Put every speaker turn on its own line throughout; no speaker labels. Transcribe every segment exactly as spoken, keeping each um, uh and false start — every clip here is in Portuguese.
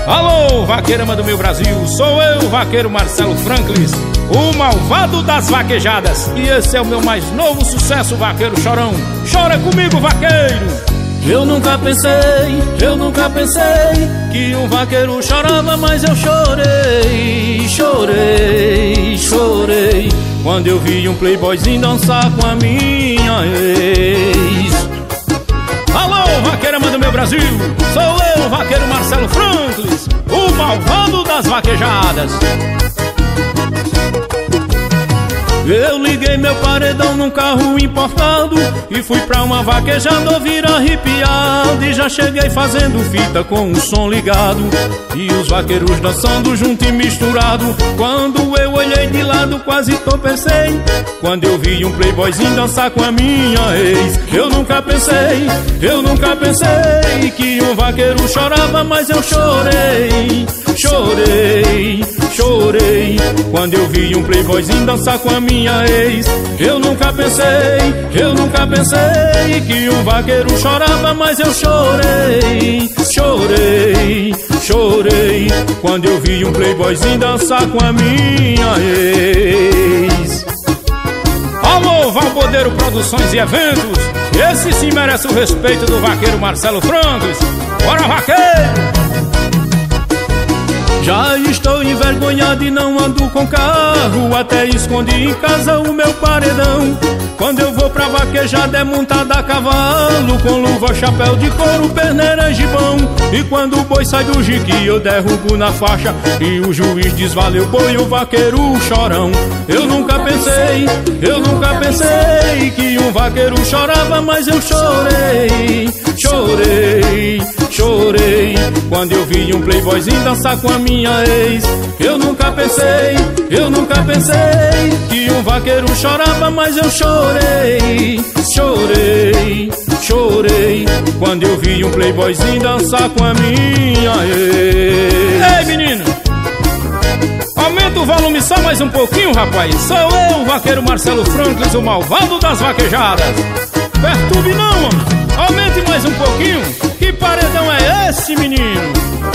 Alô, vaqueirama do meu Brasil, sou eu, vaqueiro Marcelo Franklin, o malvado das vaquejadas. E esse é o meu mais novo sucesso, Vaqueiro Chorão. Chora comigo, vaqueiro!
Eu nunca pensei, eu nunca pensei que um vaqueiro chorava, mas eu chorei, chorei, chorei quando eu vi um playboyzinho dançar com a minha ex.
Alô, vaqueirama do meu Brasil, sou eu, vaqueiro Marcelo Franklin, o malvado das vaquejadas.
Eu liguei meu paredão num carro importado e fui pra uma vaquejada ouvir arrepiado. E já cheguei fazendo fita com o som ligado e os vaqueiros dançando junto e misturado. Quando eu olhei de lado quase tropecei quando eu vi um playboyzinho dançar com a minha ex. Eu nunca pensei, eu nunca pensei que um vaqueiro chorava, mas eu chorei, chorei, chorei quando eu vi um playboyzinho dançar com a minha ex. Eu nunca pensei, eu nunca pensei que um vaqueiro chorava, mas eu chorei, chorei, chorei quando eu vi um playboyzinho dançar com a minha ex.
Alô, Valpodeiro Produções e Eventos, esse sim merece o respeito do vaqueiro Marcelo Franklin. Bora, vaqueiro!
Já estou envergonhado e não ando com carro, até escondi em casa o meu paredão. Quando eu vou pra vaquejada é montada a cavalo, com luva, chapéu de couro, perneira e gibão. E quando o boi sai do jique eu derrubo na faixa e o juiz diz valeu boi, o vaqueiro chorão. Eu nunca pensei, eu nunca pensei que um vaqueiro chorava, mas eu chorei, chorei, chorei quando eu vi um playboyzinho dançar com a minha ex. Eu nunca pensei, eu nunca pensei que um vaqueiro chorava, mas eu chorei, chorei, chorei quando eu vi um playboyzinho dançar com a minha ex.
Ei, menino, aumenta o volume só mais um pouquinho, rapaz. Sou eu, o vaqueiro Marcelo Franklin, o malvado das vaquejadas. Perturbe não, mano. Aumente mais um pouquinho. Que paredão é esse, menino?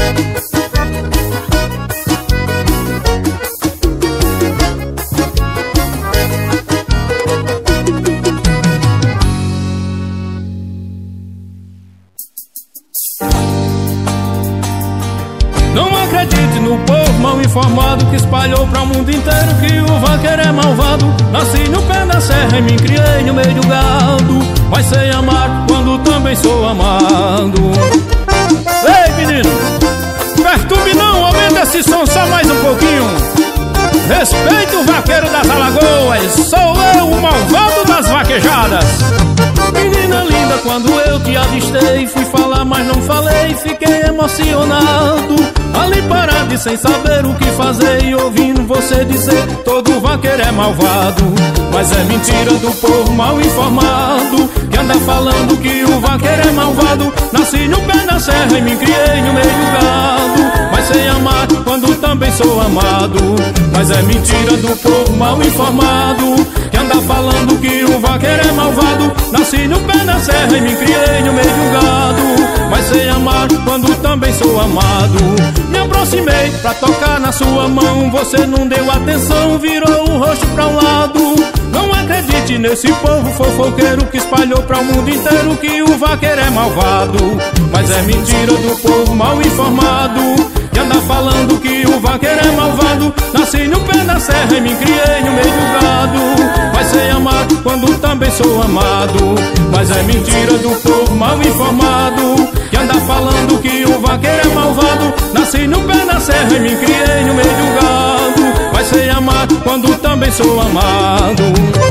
Não acredite no povo mal informado que espalhou pra o mundo inteiro que o vaqueiro é malvado. Nasci no pé da serra e me criei no meio do gado, mas sei amar quando também sou amado.
Ei, menino, perturbe não, aumenta esse som só mais um pouquinho. Respeita o vaqueiro das Alagoas, sou eu, o malvado das vaquejadas.
Menina linda, quando eu te avistei, fui falar mas não falei, fiquei emocionado, ali parado e sem saber o que fazer, e ouvindo você dizer todo vaqueiro é malvado. Mas é mentira do povo mal informado que anda falando que o vaqueiro é malvado. Nasci no pé da serra e me criei no meio do gado, mas sei amar quando também sou amado. Mas é mentira do povo mal informado que anda falando que o vaqueiro é malvado. Nasci no pé da serra e me criei no meio do gado, mas sei amar quando também sou amado. Me aproximei pra tocar na sua mão, você não deu atenção, virou o rosto pra um lado. Não acredite nesse povo fofoqueiro que espalhou pra o mundo inteiro que o vaqueiro é malvado. Mas é mentira do povo mal informado que anda falando que o vaqueiro é malvado. Nasci no pé da serra e me criei no meio do gado, mas sei amar quando também sou amado. Mas é mentira do povo mal informado que anda falando que o vaqueiro é malvado. Nasci no pé da serra e me criei no meio do gado, mas sei amar quando também sou amado.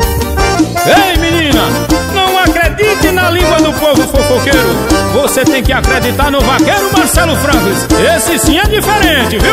Ei, menina, não acredite na língua do povo fofoqueiro, você tem que acreditar no vaqueiro Marcelo Franklin. Esse sim é diferente, viu?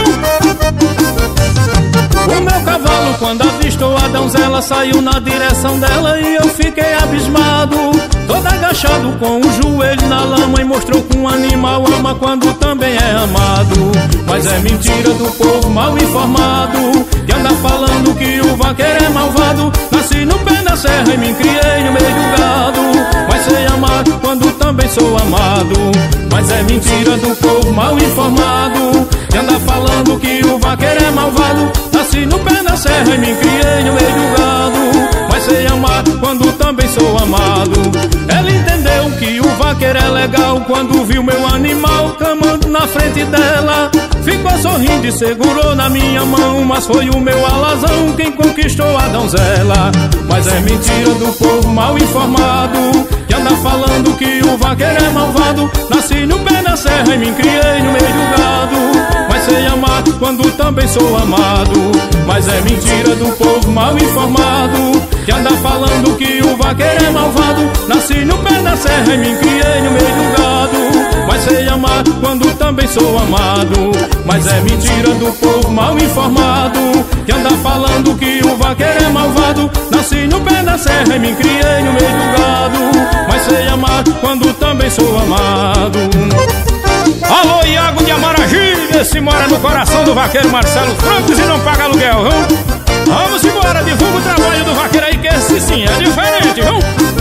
O meu cavalo, quando avistou a donzela, saiu na direção dela e eu fiquei abismado, todo agachado com o joelho na lama, e mostrou que um animal ama quando também é amado. Mas é mentira do povo mal informado que anda falando que o vaqueiro é malvado. Nasci no pé da serra e me criei no meio do gado, mas sei amar quando também sou sou amado. Mas é mentira do povo mal informado, que anda falando que o vaqueiro é malvado. Nasci no pé da serra e me criei no meio do gado, mas sei amar quando também sou amado. Ela entendeu que o vaqueiro é legal quando viu meu animal camando na frente dela. Ficou sorrindo e segurou na minha mão, mas foi o meu alazão quem conquistou a donzela. Mas é mentira do povo mal informado, que anda falando que o vaqueiro é malvado. Nasci no pé da serra e me criei no meio do gado, mas sei amar quando também sou amado. Mas é mentira do povo mal informado, que anda falando que o vaqueiro é malvado. Nasci no pé da serra e me criei no meio do gado, mas sei amar quando também sou amado. Mas é mentira do povo mal informado, que anda falando que o vaqueiro é malvado. Nasci no pé da serra e me criei no meio do gado, mas sei amar quando também sou amado.
Alô, Iago de Amaragi, esse mora no coração do vaqueiro Marcelo Francos e não paga aluguel, viu? Vamos embora, divulga o trabalho do vaqueiro aí, que esse sim é diferente, viu?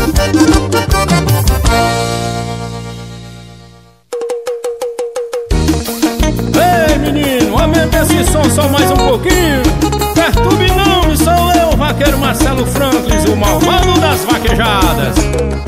Ei, menino, aumenta esse som só mais um pouquinho. Perturbe não, sou eu, vaqueiro Marcelo Francos, o malvado das vaquejadas.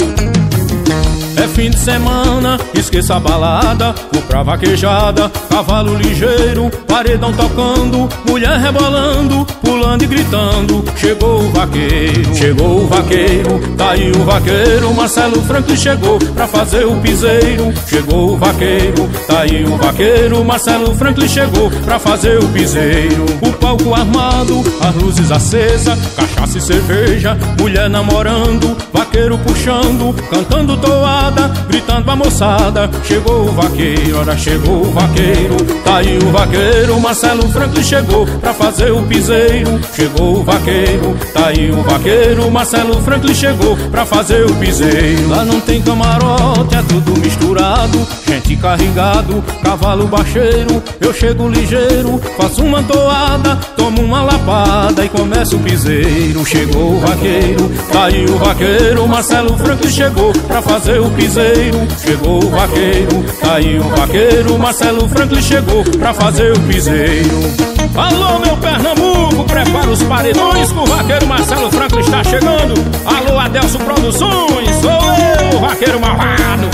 É fim de semana, esqueça a balada, vou pra vaquejada, cavalo ligeiro, paredão tocando, mulher rebolando, pulando e gritando. Chegou o vaqueiro, chegou o vaqueiro, tá aí o vaqueiro, Marcelo Franklin chegou pra fazer o piseiro. Chegou o vaqueiro, tá aí o vaqueiro, Marcelo Franklin chegou pra fazer o piseiro. O palco armado, as luzes acesas, cachaça e cerveja, mulher namorando, vaqueiro puxando, cantando toada, gritando pra moçada. Chegou o vaqueiro, ora chegou o vaqueiro, tá aí o vaqueiro, Marcelo Franklin chegou pra fazer o piseiro. Chegou o vaqueiro, tá aí o vaqueiro, Marcelo Franklin chegou pra fazer o piseiro. Lá não tem camarote, é tudo misturado, gente carregado, cavalo baixeiro. Eu chego ligeiro, faço uma toada, tomo uma lapada e começa o piseiro. Chegou o vaqueiro, tá aí o vaqueiro, Marcelo Franklin chegou pra fazer o piseiro. Chegou o vaqueiro, tá aí o vaqueiro, Marcelo Franklin chegou pra fazer o piseiro.
Alô, meu Pernambuco, prepara os paredões que o vaqueiro Marcelo Franklin está chegando. Alô, Adelso Produções, sou eu, o vaqueiro malvado.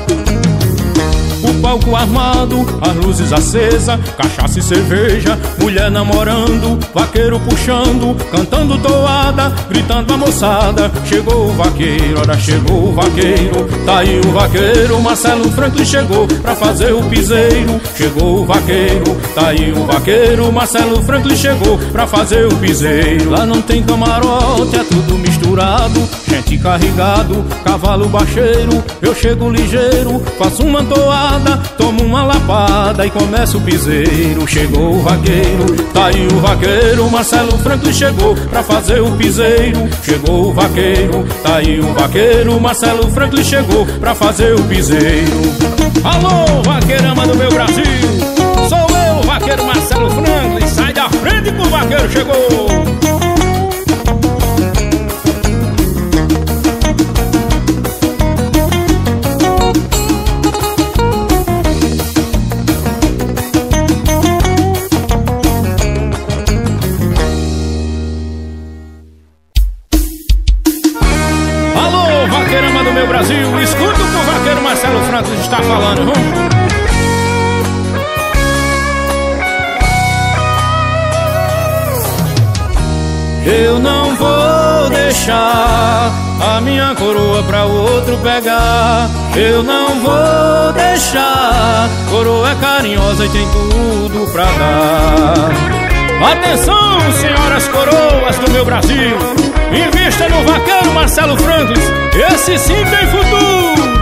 O palco armado, as luzes acesas, cachaça e cerveja, mulher namorando, vaqueiro puxando, cantando toada, gritando pra moçada. Chegou o vaqueiro, ora chegou o vaqueiro, tá aí o vaqueiro, Marcelo Franklin chegou pra fazer o piseiro. Chegou o vaqueiro, tá aí o vaqueiro, Marcelo Franklin chegou pra fazer o piseiro. Lá não tem camarote, é tudo misturado, gente carregado, cavalo baixeiro. Eu chego ligeiro, faço uma toada, tomo uma lapada e começa o piseiro. Chegou o vaqueiro, tá aí o vaqueiro, Marcelo Franklin chegou pra fazer o piseiro. Chegou o vaqueiro, tá aí o vaqueiro, Marcelo Franklin chegou pra fazer o piseiro.
Alô, vaqueirama do meu Brasil, sou eu, vaqueiro Marcelo Franklin, sai da frente que o vaqueiro chegou. Vaqueirama do meu Brasil, escuta o que o vaqueiro Marcelo Franklin está falando, vamos?
Eu não vou deixar a minha coroa pra outro pegar. Eu não vou deixar, coroa é carinhosa e tem tudo pra dar.
Atenção, senhoras coroas do meu Brasil, invista no vaqueiro Marcelo Franklin, esse sim tem futuro.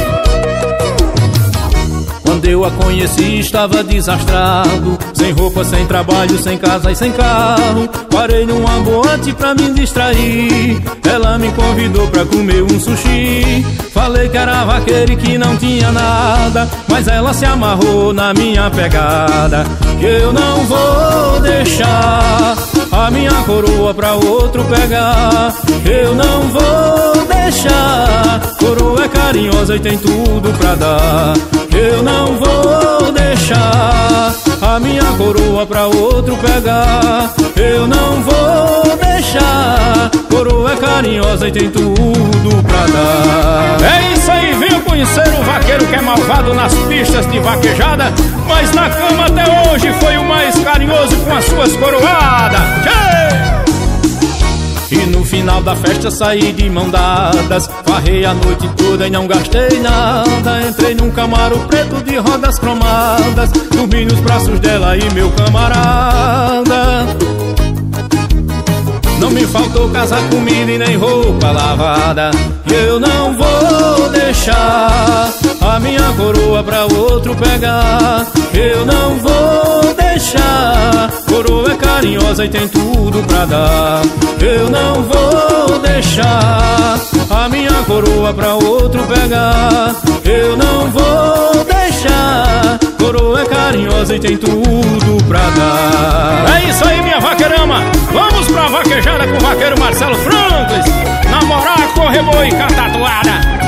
Quando eu a conheci estava desastrado, sem roupa, sem trabalho, sem casa e sem carro. Parei numa boate pra me distrair, ela me convidou pra comer um sushi. Falei que era vaqueiro e que não tinha nada, mas ela se amarrou na minha pegada. Que eu não vou deixar a minha coroa pra outro pegar. Eu não vou deixar, coroa é carinhosa e tem tudo pra dar. Eu não vou deixar a minha coroa pra outro pegar. Eu não vou deixar, coroa é carinhosa e tem tudo pra dar.
É isso aí, venha conhecer o vaqueiro que é malvado nas pistas de vaquejada, mas na cama até hoje foi o mais carinhoso com as suas coroadas. Tchê!
E no final da festa saí de mão dadas, farrei a noite toda e não gastei nada. Entrei num Camaro preto de rodas cromadas, dormi nos braços dela e meu camarada. Não me faltou casa, comida e nem roupa lavada. Eu não vou deixar a minha coroa pra outro pegar. Eu não vou deixar, coroa é carinhosa e tem tudo pra dar. Eu não vou deixar a minha coroa pra outro pegar. Eu não vou deixar, coroa é carinhosa e tem tudo pra dar.
É isso aí, minha vaqueirama, vamos pra vaquejada com o vaqueiro Marcelo Franklin. Namorar, correr boi e cantar toada.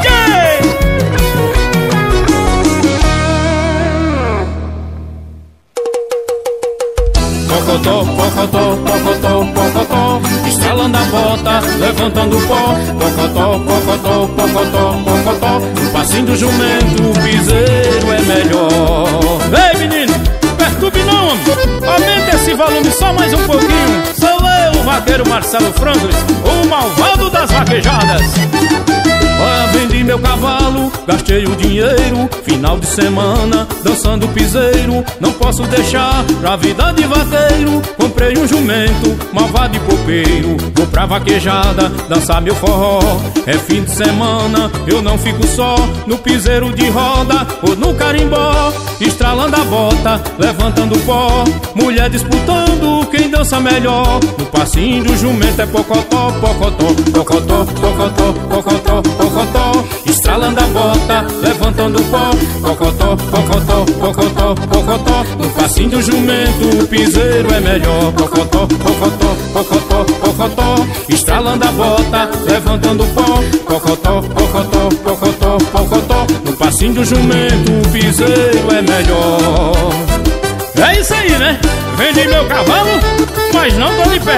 Pocotó, pocotó, pocotó, pocotó, estralando a bota, levantando o pó. Pocotó, pocotó, pocotó, pocotó, no passinho do jumento o piseiro é melhor.
Ei, menino, perturbe não, homem. Aumenta esse volume só mais um pouquinho. Sou eu, o vaqueiro Marcelo Franklin, o malvado das vaquejadas.
Olha, vendi meu cavalo, gastei o dinheiro, final de semana, dançando piseiro. Não posso deixar pra vida de vaqueiro. Comprei um jumento, malvado e copeiro. Vou pra vaquejada, dançar meu forró. É fim de semana, eu não fico só, no piseiro de roda ou no carimbó. Estralando a bota, levantando pó, mulher disputando quem dança melhor. No passinho do jumento é pocotó, pocotó, pocotó, pocotó, pocotó, pocotó. Estralando a bota, levantando pó, pocotó, pocotó, pocotó, pocotó. No passinho do jumento o piseiro é melhor. Pocotó, pocotó, pocotó, pocotó. Estralando a bota, levantando pó, pocotó, pocotó, pocotó, pocotó. No passinho do jumento o piseiro é melhor.
É isso aí, né? Vendi meu cavalo, mas não tô de pé.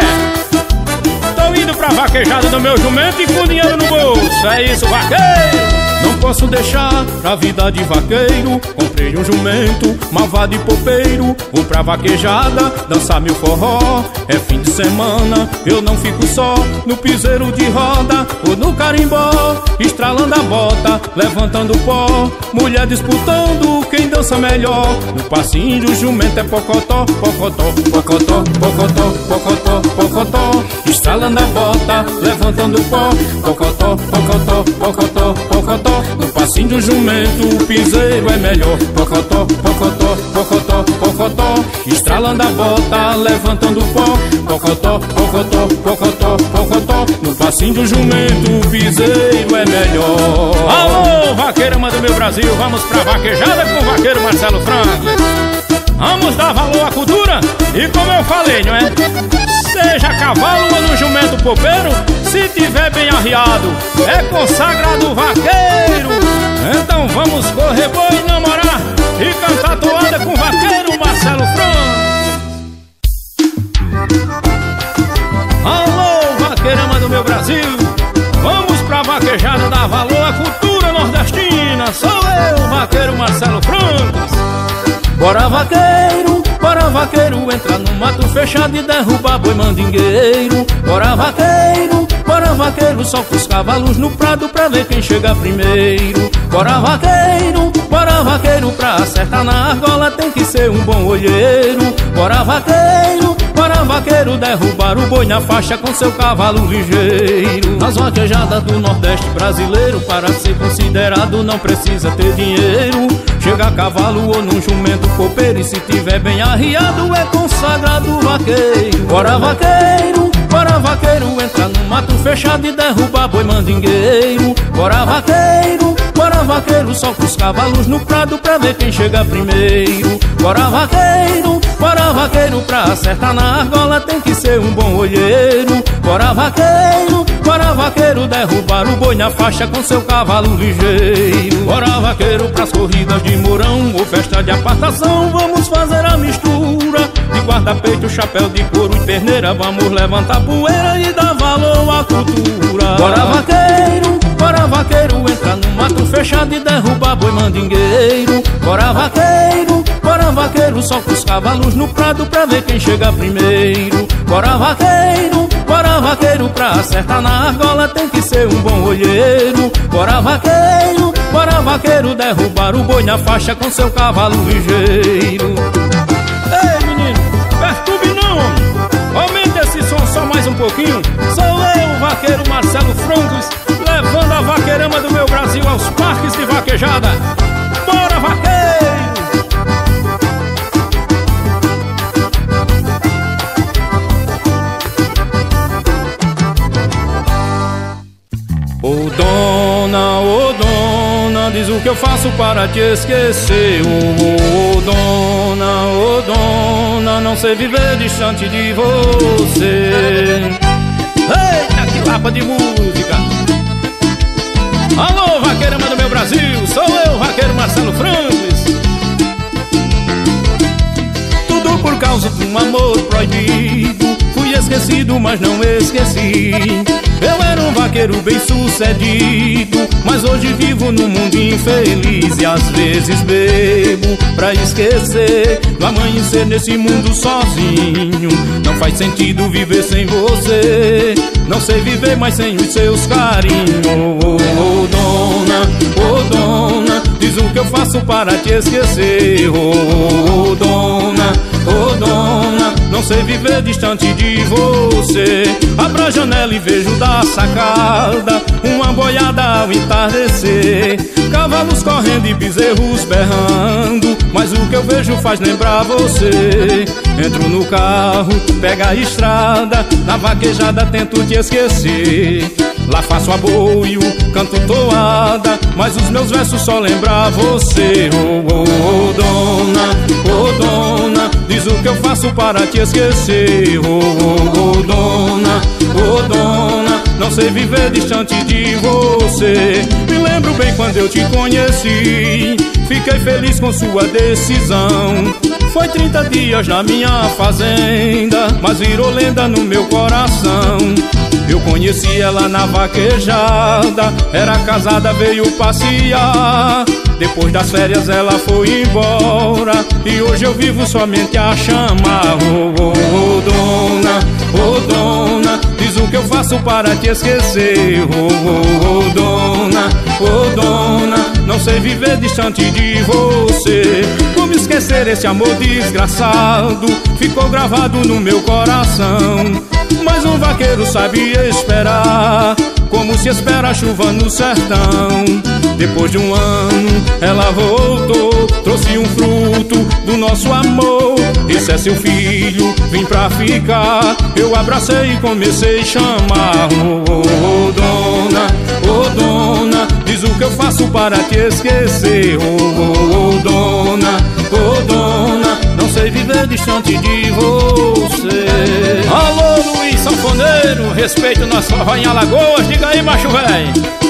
Tô indo pra vaquejada do meu jumento e com dinheiro no bolso. É isso, vaqueiro!
Não posso deixar pra vida de vaqueiro. Comprei um jumento, malvado e popeiro. Vou pra vaquejada, dançar meu forró. É fim de semana, eu não fico só, no piseiro de roda ou no carimbó. Estralando a bota, levantando pó, mulher disputando quem dança melhor. No passinho do jumento é pocotó, pocotó, pocotó, pocotó, pocotó, pocotó. Estralando a bota, levantando pó, pocotó, pocotó, pocotó, pocotó. No passinho do jumento o piseiro é melhor. Pocotó, pocotó, pocotó, pocotó. Estralando a bota, levantando pó, pocotó, pocotó, pocotó, pocotó. No passinho do jumento o piseiro é melhor.
Alô, vaqueirama do meu Brasil, vamos pra vaquejada com o vaqueiro Marcelo Franklin. Vamos dar valor à cultura e, como eu falei, não é? Seja cavalo ou no jumento popeiro, se tiver bem arriado, é consagrado vaqueiro. Então vamos correr boi, namorar e cantar toada com o vaqueiro Marcelo Franklin. Alô, vaqueirama do meu Brasil, vamos pra vaquejada dar valor à cultura nordestina. Sou eu, vaqueiro Marcelo Franklin.
Bora vaqueiro, bora vaqueiro, entrar no mato fechado e derrubar boi mandingueiro. Bora vaqueiro, bora vaqueiro, solta os cavalos no prado pra ver quem chega primeiro. Bora vaqueiro, bora vaqueiro, pra acertar na argola tem que ser um bom olheiro. Bora vaqueiro, bora vaqueiro, derrubar o boi na faixa com seu cavalo ligeiro. Nas vaquejadas do Nordeste brasileiro, para ser considerado não precisa ter dinheiro. Chega a cavalo ou num jumento copeiro, e se tiver bem arriado é consagrado vaqueiro. Bora vaqueiro, bora vaqueiro, entra no mato fechado e derruba boi mandingueiro. Bora vaqueiro, bora Bora vaqueiro, solta os cavalos no prado pra ver quem chega primeiro. Bora vaqueiro, bora vaqueiro, pra acertar na argola tem que ser um bom olheiro. Bora vaqueiro, bora vaqueiro, derrubar o boi na faixa com seu cavalo ligeiro. Bora vaqueiro, pras corridas de mourão ou festa de apartação, vamos fazer a mistura de guarda-peito, chapéu de couro e perneira. Vamos levantar poeira e dar valor à cultura. Bora vaqueiro, bora vaqueiro, entra no mato fechado e derruba boi mandingueiro. Bora vaqueiro, bora vaqueiro, solta os cavalos no prado pra ver quem chega primeiro. Bora vaqueiro, bora vaqueiro, pra acertar na argola tem que ser um bom olheiro. Bora vaqueiro, bora vaqueiro, derrubar o boi na faixa com seu cavalo ligeiro.
Ei menino, perturbe não, homem. Aumenta esse som só mais um pouquinho. Sou eu, o vaqueiro Marcelo Franclis, levando a vaqueirama do meu Brasil aos parques de vaquejada. Bora vaqueiro!
Ô dona, ô dona, diz o que eu faço para te esquecer. Ô, ô dona, ô dona, não sei viver distante de você.
Eita, que lapa de música! Alô, vaqueirama do meu Brasil, sou eu, vaqueiro Marcelo Franclis.
Tudo por causa de um amor proibido, fui esquecido, mas não esqueci. Eu era um vaqueiro bem sucedido, mas hoje vivo num mundo infeliz. E às vezes bebo pra esquecer do amanhecer nesse mundo sozinho. Não faz sentido viver sem você, não sei viver mais sem os seus carinhos. Ô, ô dona, ô dona, diz o que eu faço para te esquecer. Ô, ô dona, ô dona, não sei viver distante de você. Abro a janela e vejo da sacada uma boiada ao entardecer, cavalos correndo e bezerros berrando, mas o que eu vejo faz lembrar você. Entro no carro, pego a estrada, na vaquejada tento te esquecer. Lá faço aboio, canto toada, mas os meus versos só lembram você. Oh, oh, oh dona, oh dona, diz o que eu faço para te esquecer. Oh, oh, oh dona, oh dona, não sei viver distante de você. Me lembro bem quando eu te conheci, fiquei feliz com sua decisão. Foi trinta dias na minha fazenda, mas virou lenda no meu coração. Eu conheci ela na vaquejada, era casada, veio passear. Depois das férias ela foi embora, e hoje eu vivo somente a chamar. Oh, oh, oh dona, oh dona, diz o que eu faço para te esquecer. Oh, oh, oh dona, oh dona, não sei viver distante de você. Como esquecer esse amor desgraçado, ficou gravado no meu coração. Mas um vaqueiro sabe esperar, como se espera a chuva no sertão. Depois de um ano ela voltou, trouxe um fruto do nosso amor. Esse é seu filho, vim pra ficar. Eu abracei e comecei a chamar. Oh, oh, oh dona, oh dona, diz o que eu faço para te esquecer. Oh, oh, oh dona, oh dona, não sei viver distante de você.
Alô Luiz Sanfoneiro, respeito nosso forró em Alagoas, diga aí macho véi.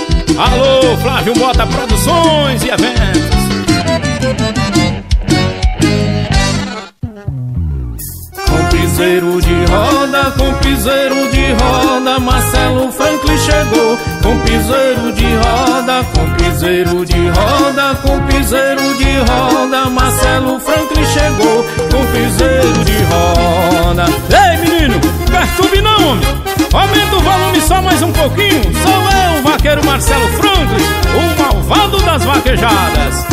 Alô Flávio Mota Produções e Eventos.
Com piseiro de roda, com piseiro de roda, Marcelo Franclis chegou. Com piseiro de roda, com piseiro de roda, com piseiro de roda, Marcelo Franclis chegou. Com piseiro de roda.
Ei menino, perturbe não, homem. Aumenta o volume só mais um pouquinho. Sou eu, o vaqueiro Marcelo Franclis, o malvado das vaquejadas.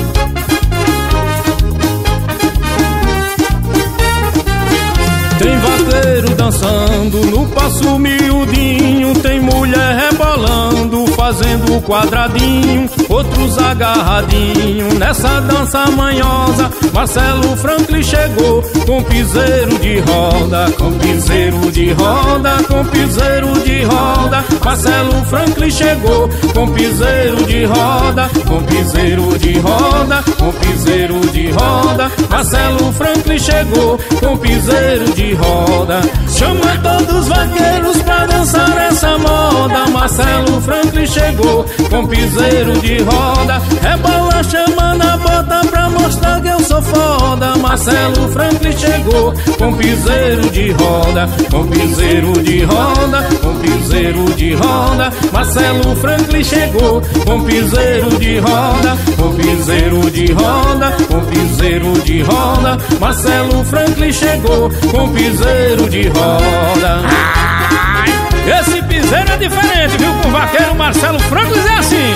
Tem vaqueiro dançando no passo miudinho, tem mulher rebolando, fazendo quadradinho, outros agarradinho. Nessa dança manhosa, Marcelo Franklin chegou com piseiro de roda, com piseiro de roda, com piseiro de roda. Marcelo Franklin chegou com piseiro de roda, com piseiro de roda, com piseiro de roda. Marcelo Franklin chegou com piseiro de roda. Chama todos os vaqueiros pra dançar essa moda. Marcelo Franklin chegou com piseiro de roda. Rebola, chama na bota pra mostrar que eu sou foda. Marcelo Franklin chegou com piseiro de roda, com piseiro de roda, com piseiro de roda. Marcelo Franklin chegou com piseiro de roda, com piseiro de roda, com piseiro de roda. Marcelo Franklin chegou com piseiro de roda.
Ai, esse piseiro é diferente, viu? Com o vaqueiro Marcelo Franklin é assim.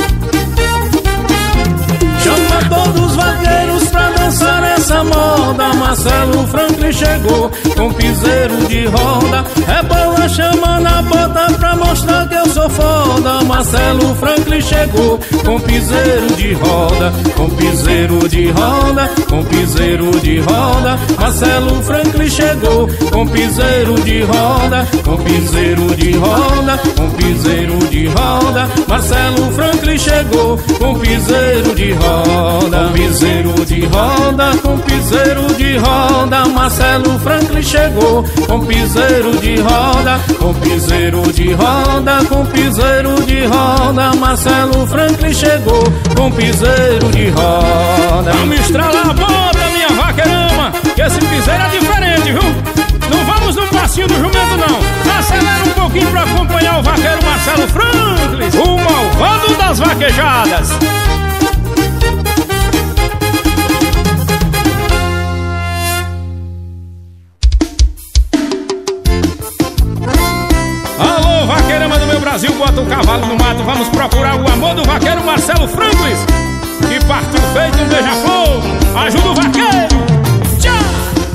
Chama todos os vaqueiros pra dançar essa moda. Marcelo Franklin chegou com piseiro de roda. Rebola, chama na bota pra mostrar que eu sou foda. Marcelo Franklin chegou com piseiro de roda, com piseiro de roda, com piseiro de roda. Marcelo Franklin chegou com piseiro de roda, com piseiro de roda, com piseiro de roda. Marcelo Franklin chegou com piseiro de roda. Com piseiro de roda, com piseiro de roda. Marcelo Franklin chegou com piseiro de roda, com piseiro de roda, com piseiro de roda. Marcelo Franklin chegou com piseiro de roda.
Vamos estralar a bota, minha vaqueirama, que esse piseiro é diferente, viu? Não vamos no passinho do jumento, não. Acelera um pouquinho pra acompanhar o vaqueiro Marcelo Franklin, o malvado das vaquejadas. Alô, vaqueirama do meu Brasil, bota o cavalo no mato. Vamos procurar o amor do vaqueiro Marcelo Franklin, que partiu feito um beija-flor. Ajuda o vaqueiro. Tchau!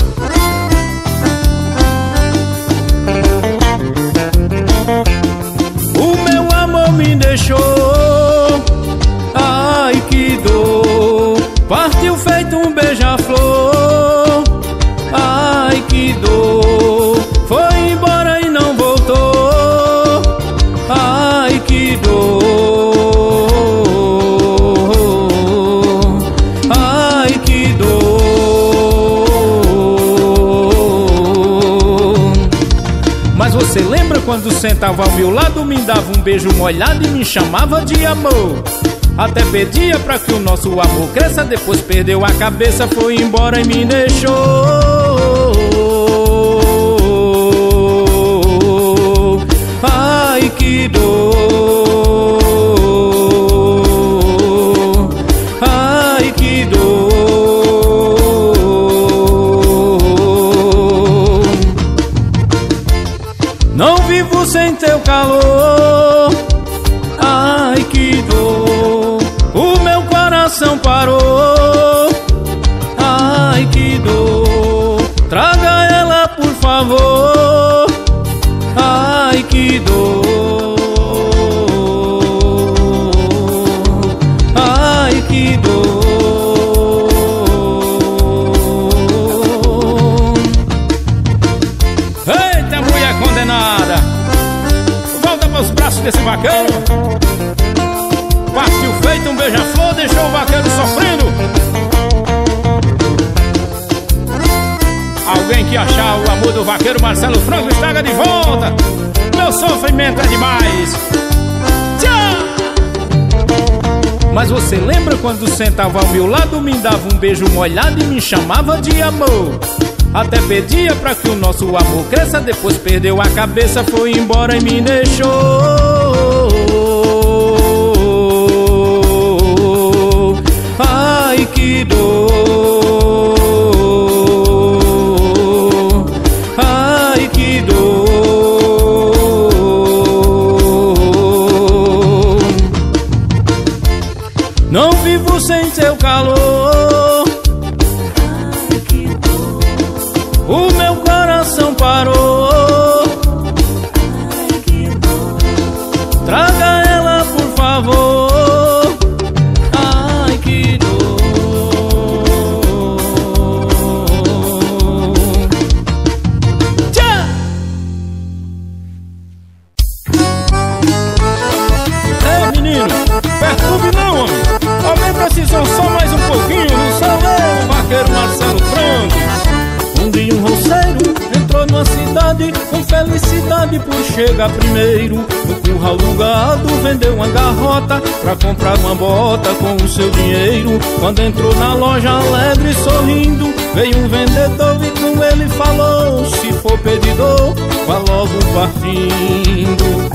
O meu amor me deixou, ai que dor. Partiu feito um beija-flor, ai que dor. Foi embora e não voltou, ai que dor, ai que dor. Mas você lembra quando sentava ao meu lado, me dava um beijo molhado e me chamava de amor? Até pedia pra que o nosso amor cresça, depois perdeu a cabeça, foi embora e me deixou. Ai que dor, ai que dor. Não vivo sem teu calor, ai que dor. O meu coração parou, ai que dor. Traga ela por favor, ai que dor, ai que dor.
Eita, mulher condenada, volta pros braços desse vaqueiro. Partiu feito um beija-flor, deixou o vaqueiro sofrendo. Alguém que achar o amor do vaqueiro Marcelo Franklin, estaga de volta. Meu sofrimento é demais. Tchau!
Mas você lembra quando sentava ao meu lado, me dava um beijo molhado e me chamava de amor? Até pedia pra que o nosso amor cresça, depois perdeu a cabeça, foi embora e me deixou. Ai que dor, ai que dor. Não vivo sem teu calor,
ai que dor.
O meu coração parou,
Ai que dor.
traga ela por felicidade por chegar primeiro. No curral do gado vendeu uma garrota pra comprar uma bota com o seu dinheiro. Quando entrou na loja alegre sorrindo, veio um vendedor e com ele falou: se for pedidor, vá logo partindo.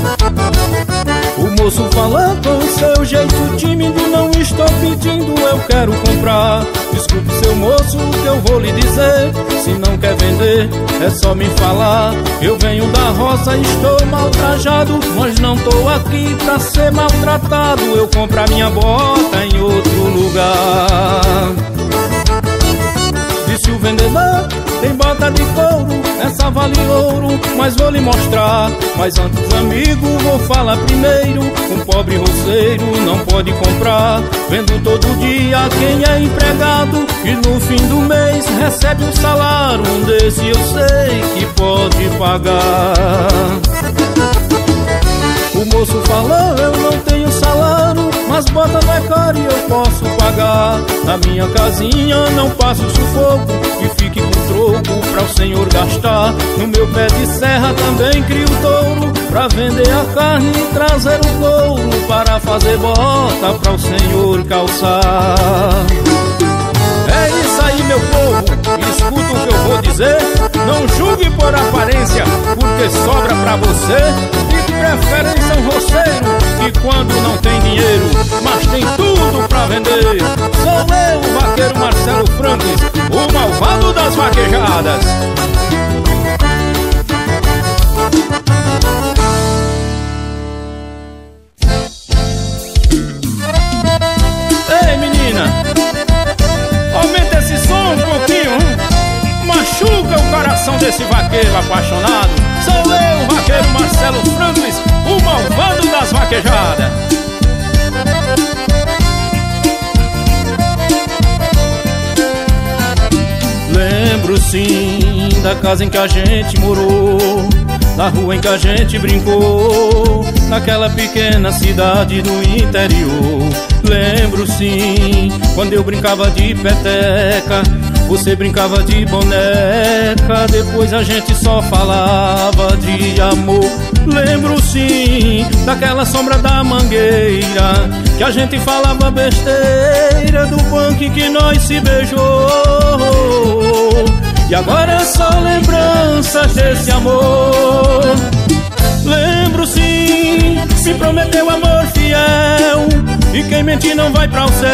O moço fala com seu jeito tímido: não estou pedindo, eu quero comprar. Desculpe, seu moço, o que eu vou lhe dizer: se não quer vender, é só me falar. Eu venho da roça, estou mal trajado, mas não tô aqui pra ser maltratado. Eu compro a minha bota em outro lugar. Disse o vendedor: tem bota de couro, essa vale ouro, mas vou lhe mostrar. Mas antes, amigo, vou falar primeiro: um pobre roceiro não pode comprar. Vendo todo dia quem é empregado e no fim do mês recebe um salário. Um desse eu sei que pode pagar. O moço falou: eu não tenho salário, mas bota não é caro e eu posso pagar. Na minha casinha não passo sufoco e fique com troco pra o senhor gastar. No meu pé de serra também crio touro, pra vender a carne e trazer o couro, para fazer bota pra o senhor calçar. É isso aí, meu povo, escuta o que eu vou dizer. Não julgue por aparência, porque sobra pra você. E de preferência um roceiro, que quando não tem dinheiro, mas tem tudo pra vender. Sou eu, o vaqueiro Marcelo Franklin, o malvado das vaquejadas. Ei, menina, aumenta esse som um pouquinho, hein? Machuca o coração desse vaqueiro apaixonado. Sou eu, o vaqueiro Marcelo Franklin, o malvado das vaquejadas. Lembro sim da casa em que a gente morou, da rua em que a gente brincou, naquela pequena cidade do interior. Lembro sim, quando eu brincava de peteca, você brincava de boneca, depois a gente só falava de amor. Lembro sim, daquela sombra da mangueira, que a gente falava besteira, do banco em que nós se beijou. E agora é só lembranças desse amor. Lembro sim, me prometeu amor fiel, e quem mentir não vai para o céu.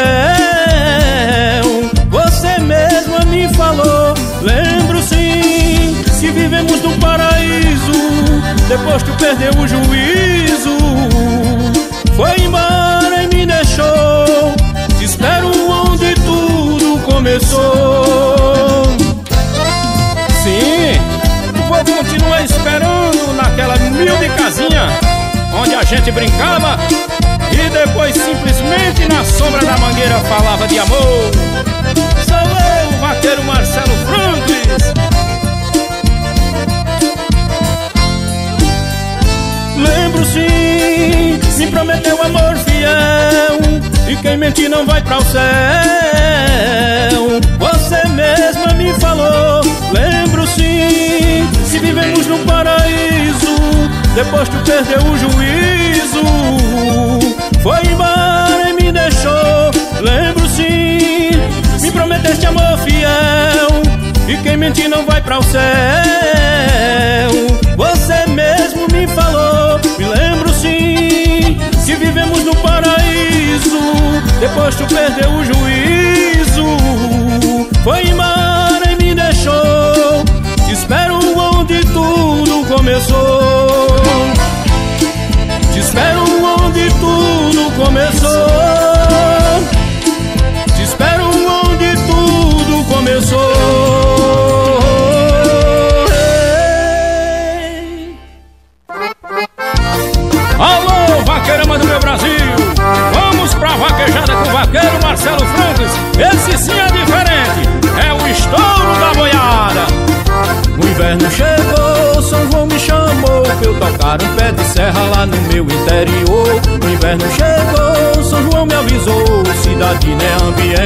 Você mesma me falou. Lembro sim, que vivemos no paraíso, depois tu perdeu o juízo, foi embora e me deixou. Te espero onde tudo começou. Sim, vou continuar esperando naquela humilde casinha onde a gente brincava e depois simplesmente na sombra da mangueira falava de amor. Sou eu, o vaqueiro Marcelo Franklin. Lembro sim, me prometeu amor fiel, e quem mentir não vai para o céu. Você mesma me falou. Lembro sim, se vivemos num paraíso, depois tu perdeu o juízo, foi embora e me deixou. Lembro sim, me prometeste amor fiel, e quem mentir não vai para o céu. Você mesmo me falou. Me lembro sim, que vivemos no paraíso, depois tu perdeu o juízo, foi embora e me deixou. Te espero onde tudo começou. Te espero onde tudo começou. Te espero onde tudo começou.
Alô, vaqueirama do meu Brasil, vamos pra vaquejada com o vaqueiro Marcelo Franklin. Esse sim é diferente, é o estouro da boiada.
O inverno chegou, São João me chamou pra eu tocar um pé de serra lá no meu interior. O inverno chegou, São João me avisou, cidade não é ambiente pra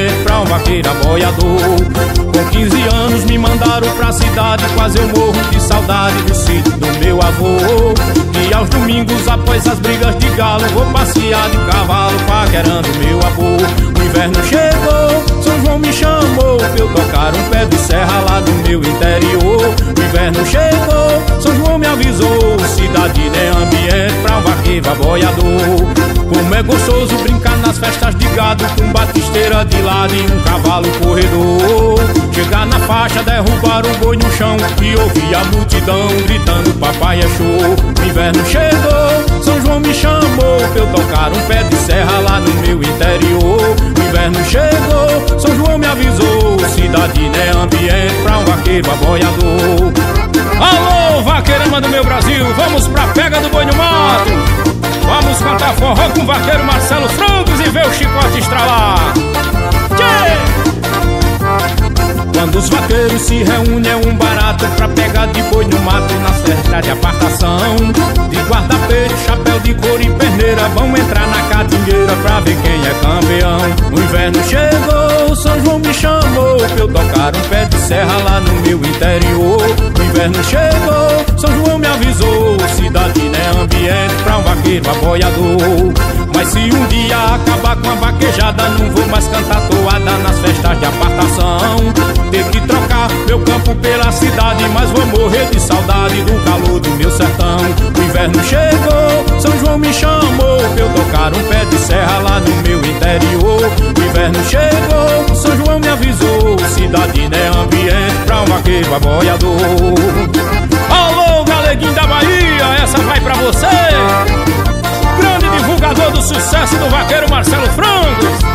vaqueiro aboiador. Com quinze anos me mandaram pra cidade, quase eu morro de saudade do sítio do meu avô. E aos domingos, após as brigas de galo, vou passear de cavalo paquerando meu avô. O inverno chegou, São João me chamou pra eu tocar um pé de serra lá do meu interior. O inverno chegou, São João me avisou, cidade é ambiente pra um vaqueiro aboiador. Como é gostoso brincar nas festas de gado, com batisteira de lado e um cavalo corredor. Chegar na faixa, derrubar o boi no chão e ouvir a multidão gritando papai é show. O inverno chegou, São João me chamou pra eu tocar um pé de serra lá no meu interior. O inverno chegou, São João me avisou, cidade é ambiente pra um vaqueiro aboiador.
Alô, vaqueirama do meu Brasil, vamos pra pega do boi no mato. Vamos cantar forró com o vaqueiro Marcelo Francos e ver o chicote estralar. Tchê!
Quando os vaqueiros se reúnem é um barato pra pegar de boi no mato nas festas de apartação. De guarda-peito, chapéu de couro e perneira, vão entrar na catingueira pra ver quem é campeão. O inverno chegou, São João me chamou pra eu tocar um pé de serra lá no meu interior. O inverno chegou, São João me avisou, cidade é ambiente pra um vaqueiro aboiador. Mas se um dia acabar com a vaquejada, não vou mais cantar toada nas festas de apartação. Ter que trocar meu campo pela cidade, mas vou morrer de saudade do calor do meu sertão. O inverno chegou, São João me chamou pra eu tocar um pé de serra lá no meu interior. O inverno chegou, São João me avisou, cidade é ambiente pra um vaqueiro aboiador.
Alô, galeguinho da Bahia, essa vai pra você, grande divulgador do sucesso do vaqueiro Marcelo Francos.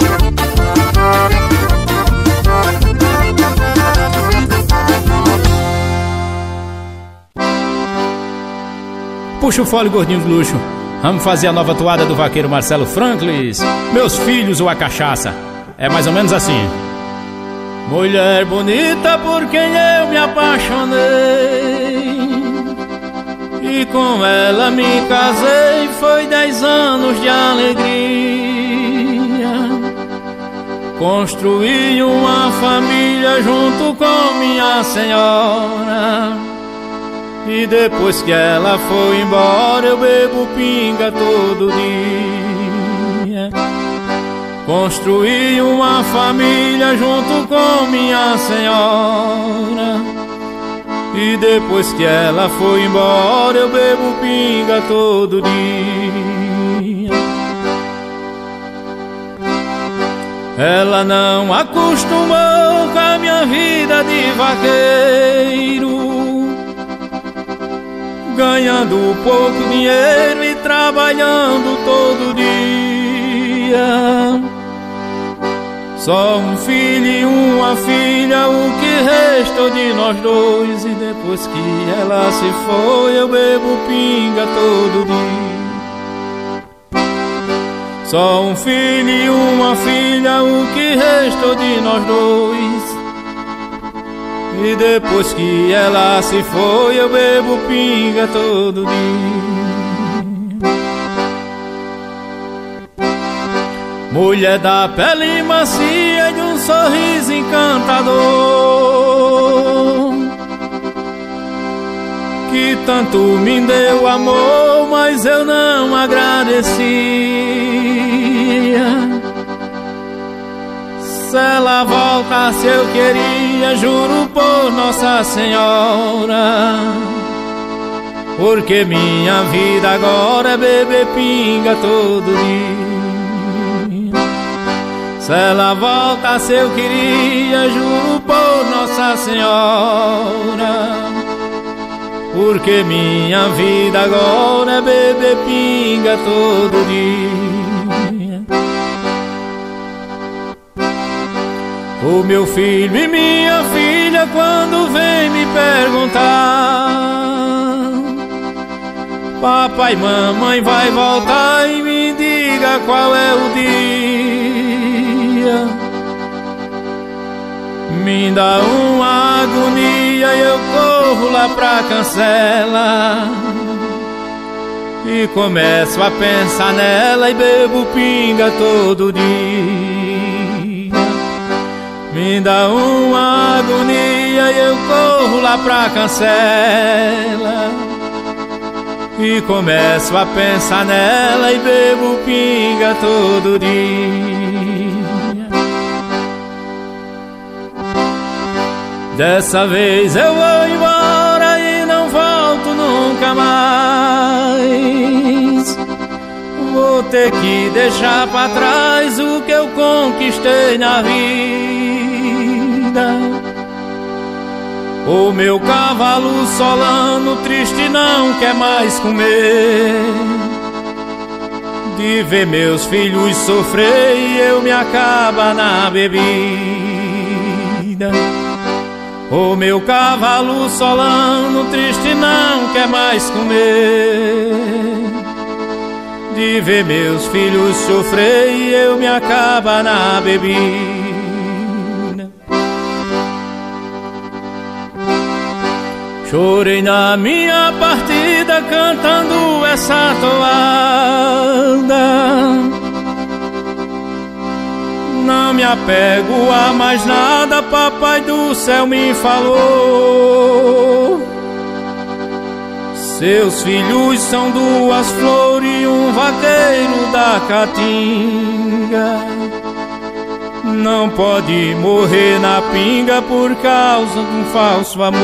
Puxa o fole, gordinho de luxo. Vamos fazer a nova toada do vaqueiro Marcelo Franclis, Meus Filhos ou a Cachaça. É mais ou menos assim.
Mulher bonita por quem eu me apaixonei, e com ela me casei, foi dez anos de alegria. Construí uma família junto com minha senhora, e depois que ela foi embora eu bebo pinga todo dia. Construí uma família junto com minha senhora, e depois que ela foi embora eu bebo pinga todo dia. Ela não acostumou com a minha vida de vaqueiro, ganhando pouco dinheiro e trabalhando todo dia. Só um filho e uma filha, o que restou de nós dois, e depois que ela se foi eu bebo pinga todo dia. Só um filho e uma filha, o que restou de nós dois, e depois que ela se foi eu bebo pinga todo dia. Mulher da pele macia, de um sorriso encantador, que tanto me deu amor, mas eu não agradecia. Se ela voltasse eu queria, juro por Nossa Senhora, porque minha vida agora é beber pinga todo dia. Se ela voltasse eu queria, juro por Nossa Senhora, porque minha vida agora é beber pinga todo dia. O meu filho e minha filha quando vem me perguntar, papai, mamãe vai voltar, e me diga qual é o dia, me dá uma agonia e eu corro lá pra Cancela e começo a pensar nela e bebo pinga todo dia. dá uma agonia e eu corro lá pra cancela e começo a pensar nela e bebo pinga todo dia. Dessa vez eu vou embora e não volto nunca mais. Vou ter que deixar pra trás o que eu conquistei na vida. O meu cavalo solano triste não quer mais comer, de ver meus filhos sofrer e eu me acaba na bebida. O meu cavalo solano triste não quer mais comer, de ver meus filhos sofrer e eu me acaba na bebida. Chorei na minha partida cantando essa toada. Não me apego a mais nada, papai do céu me falou. Seus filhos são duas flores e um vaqueiro da caatinga. Não pode morrer na pinga por causa de um falso amor.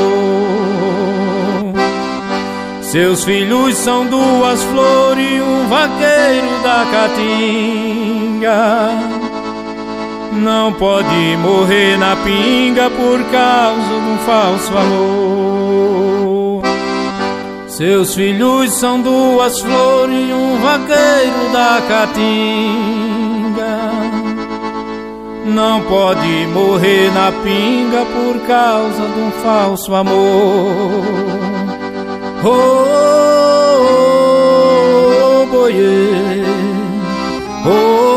Seus filhos são duas flores e um vaqueiro da caatinga. Não pode morrer na pinga por causa de um falso amor. Seus filhos são duas flores e um vaqueiro da caatinga. Não pode morrer na pinga por causa de um falso amor. Oh, oh, oh, boiê, oh.